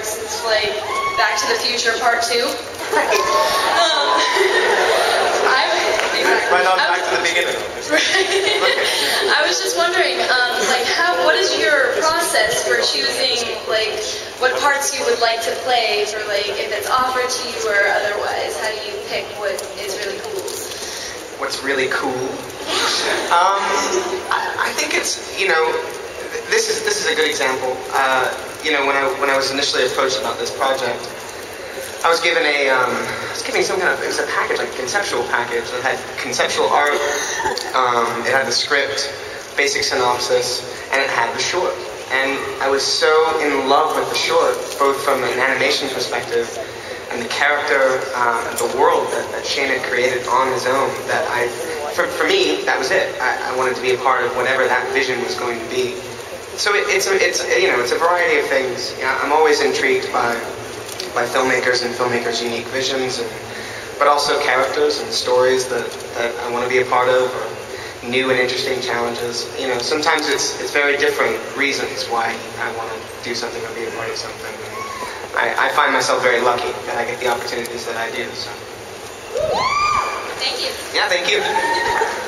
parts. It's like Back to the Future Part 2. Right on back to the beginning. I was just wondering, like, what is your process for choosing, like, what parts you would like to play, for, like, if it's offered to you or otherwise? How do you pick what is really cool? What's really cool? I think it's, this is a good example. When I was initially approached about this project, I was given some kind of, it was a package, like a conceptual package that had conceptual art, it had the script, basic synopsis, and it had the short. And I was so in love with the short, both from an animation perspective and the character and the world that Shane had created on his own, that for me, that was it. I wanted to be a part of whatever that vision was going to be. So it's a variety of things. I'm always intrigued by filmmakers and filmmakers' unique visions, but also characters and stories that I want to be a part of, or new and interesting challenges. Sometimes it's very different reasons why I want to do something or be a part of something. I find myself very lucky that I get the opportunities that I do. So. Thank you. Yeah, thank you.